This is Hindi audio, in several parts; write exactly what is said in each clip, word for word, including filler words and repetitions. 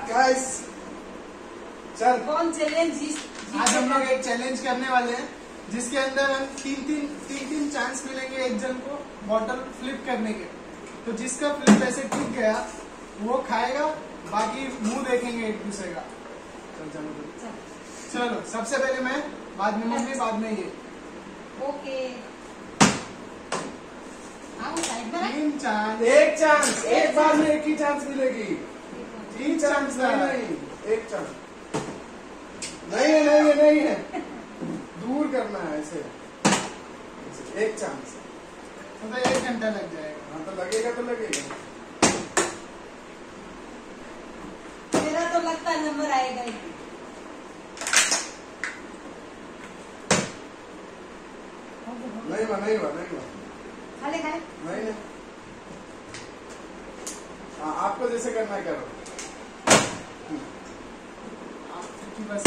गाइस चल कौन चैलेंज जीत आज हम लोग एक चैलेंज करने वाले हैं जिसके अंदर हम तीन तीन तीन तीन चांस मिलेंगे एक जन को बॉटल फ्लिप करने के। तो जिसका फ्लिप ऐसे टूट गया वो खाएगा, बाकी मुंह देखेंगे एक दूसरे का। चल चलो चलो सबसे पहले मैं, बाद में मम्मी, बाद में ये। ओके साइड में तीन चांस, एक चांस, एक बार में एक ही चांस मिलेगी। तीन चांस नहीं, एक चांस नहीं है, नहीं है, नहीं है, दूर करना है ऐसे, एक चांस। तो एक घंटा लग जाएगा। हाँ तो लगेगा तो लगेगा। मेरा तो लगता है नंबर आएगा ही। नहीं हुआ, नहीं हुआ, नहीं हुआ। खाले खाले नहीं नहीं। हाँ आपको जैसे करना है करो। बस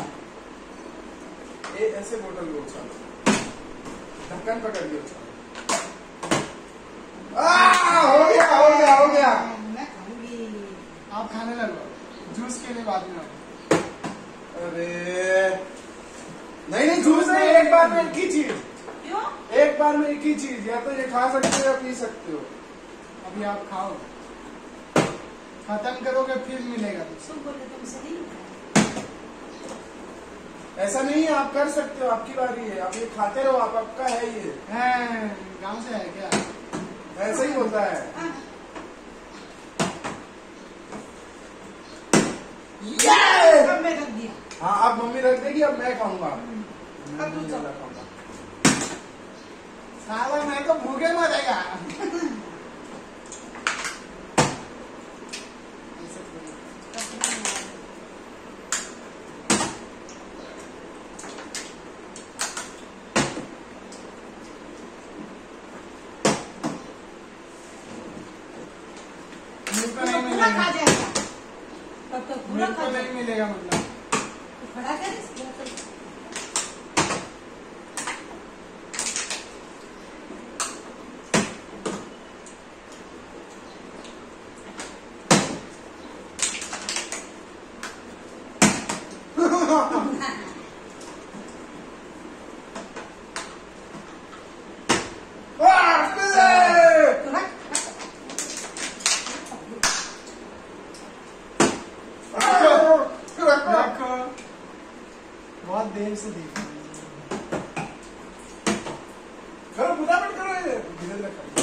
ये ऐसे बोतल को उछालो, ढक्कन पकड़ के उछालो। हो गया, हो गया, हो गया। मैं खाऊंगी। आप खाने लगो, जूस के लिए बाद में। अरे नहीं नहीं, जूस नहीं, एक बार में एक ही चीज। क्यों? एक बार में एक ही चीज, या तो ये खा सकते हो या पी सकते हो। अभी आप खाओ, खत्म करोगे फिर मिलेगा। सुन बोले तुमसे नहीं होता। ऐसा नहीं है, आप कर सकते हो, आपकी बारी है। आप ये खाते रहो, आप आपका है ये। है गांव से है क्या? ऐसा ही होता है। ये अब मैं रख दिया। हाँ अब मम्मी रख देगी, अब मैं खाऊंगा। अब तू चला खाऊंगा। साला मैं तो भूखे मरेगा। पूरा खा जाएगा, तब तक पूरा खा नहीं मिलेगा मतलब। तो खड़ा कर बहुत देर से देख करो, फटाफट करो, ये धीरे धीरे करो।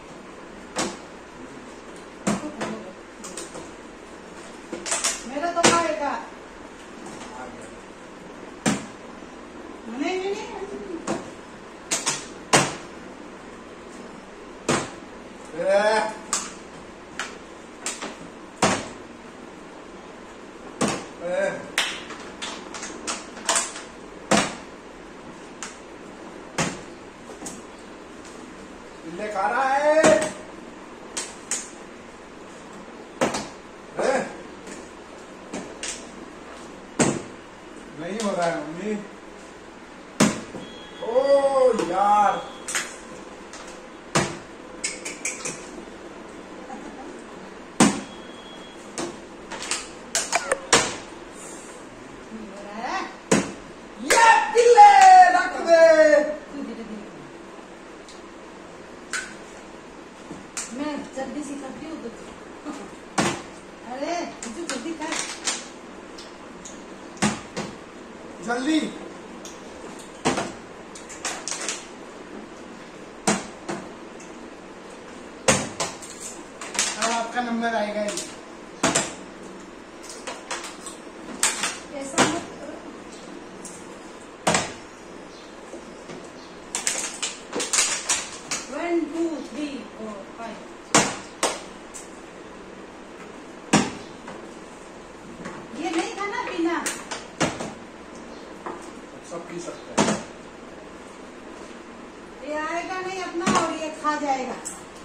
मेरा तो खाएगा। नहीं नहीं नहीं बिल्ले खा रहा है। नहीं हो रहा है मम्मी। ओ यार ये बिल्ले रख दे। मैं जल्दी से करती हूँ तो। अरे तू जल्दी कर, जल्दी। अब आपका नंबर आएगा ही। ऐसा मत करो। One two three four five. ये नहीं खाना पीना, सब पी सकते हैं। ये आएगा नहीं अपना और ये खा जाएगा।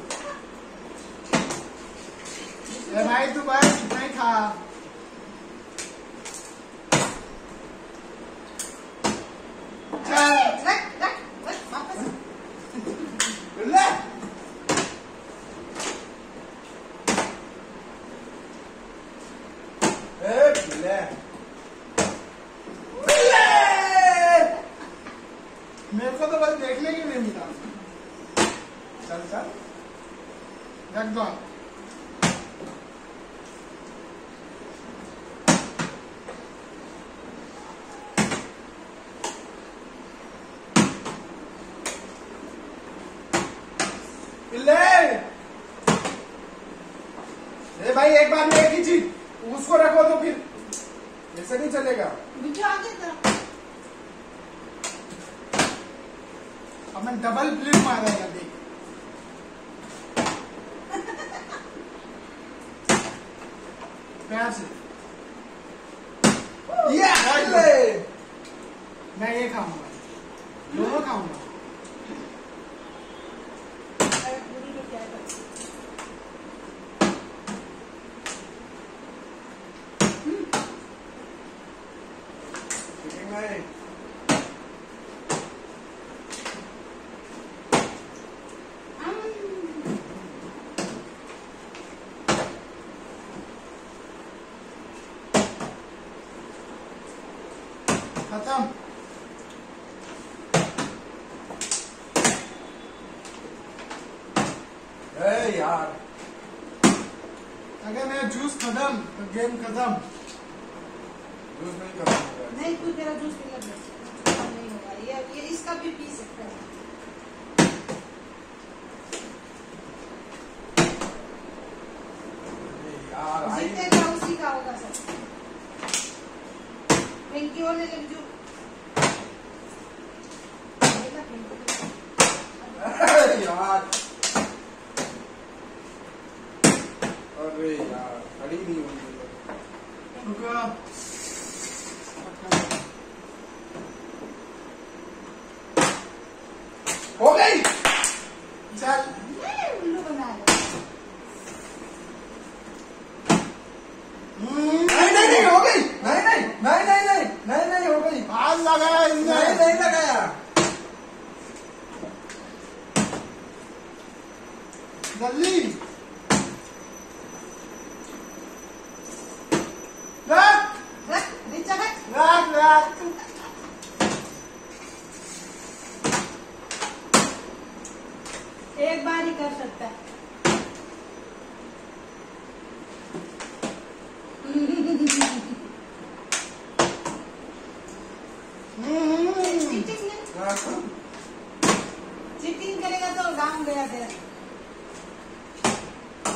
ए भाई तू बस इतना ही खा। रख रख रख वापस। ले ले मेरे को तो बस देखने की नहीं मिला। चल चल रख दो। ले ए भाई एक बार में एक ही चीज उसको रखो तो फिर ऐसे नहीं चलेगा। मुझे आगे था। अब मैं डबल फ्लिप मारेगा देख। प्यार से ये मैं ये खाऊंगा, दोनों खाऊंगा। पूरी को क्या कर खत्म। ए यार अगर मेरा जूस खत्म तो गेम खत्म। जूस नहीं कर नहीं तू तेरा जूस पी ले नहीं होगा ये ये इसका भी पी सकता है। यार आई जीतेगा उसी का होगा सब। पिंकी होने लग जो यार अरे यार खड़ी नहीं हुई रुको। हो गई। चल